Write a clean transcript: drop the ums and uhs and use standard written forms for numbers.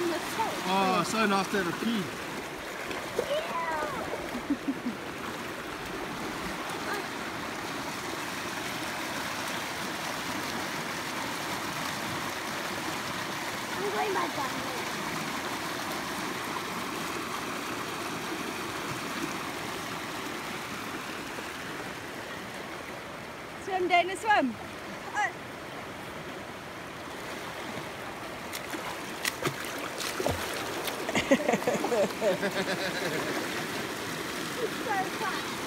on the top. Oh, so nice to have a pee. I'm going back down there. Swim, Dana, swim. It's so fun.